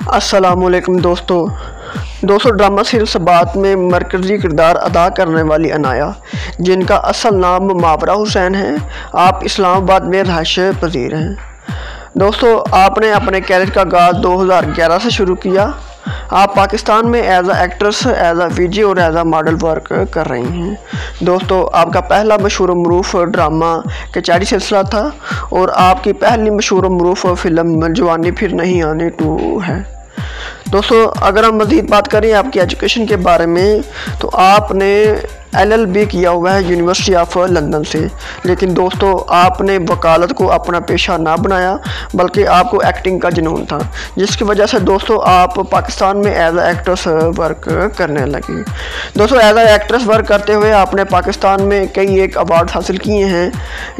अस्सलामुअलैकुम दोस्तों drama serial सबात में मरकज़ी किरदार अदा करने वाली अनाया, जिनका असल नाम मावरा हुसैन है, आप इस्लामाबाद में रहायश पज़ीर हैं। दोस्तों, आपने अपने कैरियर का आगाज़ 2011 से शुरू किया। आप पाकिस्तान में as a actress, as a VJ और एज आ मॉडल वर्क कर रही हैं। दोस्तों, आपका पहला मशहूर मरूफ ड्रामा कचहरी सिलसिला था और आपकी पहली मशहूर मरूफ फिल्म जवानी फिर नहीं आनी 2 है। दोस्तों, अगर हम मज़ीद बात करें आपकी एजुकेशन के बारे में, तो आपने LLB किया हुआ है यूनिवर्सिटी ऑफ लंदन से। लेकिन दोस्तों, आपने वकालत को अपना पेशा ना बनाया, बल्कि आपको एक्टिंग का जुनून था, जिसकी वजह से दोस्तों आप पाकिस्तान में एज आ एक्ट्रेस वर्क करने लगी। दोस्तों, एज आ एक्ट्रेस वर्क करते हुए आपने पाकिस्तान में कई एक अवार्ड हासिल किए हैं,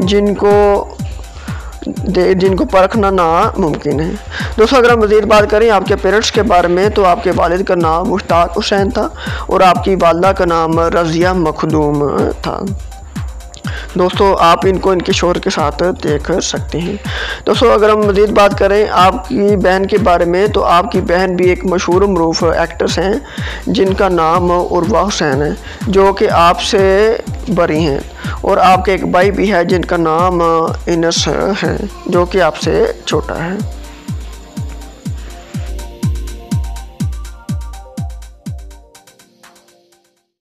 जिनको परखना नामुमकिन है। दोस्तों, अगर हम मज़ीद बात करें आपके पेरेंट्स के बारे में, तो आपके वालिद का नाम मुश्ताक हुसैन था और आपकी वालदा का नाम रज़िया मखदूम था। दोस्तों, आप इनको इनके शोहर के साथ देख सकते हैं। दोस्तों, अगर हम मज़ीद बात करें आपकी बहन के बारे में, तो आपकी बहन भी एक मशहूर मरूफ एक्ट्रेस हैं, जिनका नाम उर्वा हुसैन है, जो कि आपसे बड़ी हैं। और आपके एक भाई भी है जिनका नाम इनस है, जो कि आपसे छोटा है।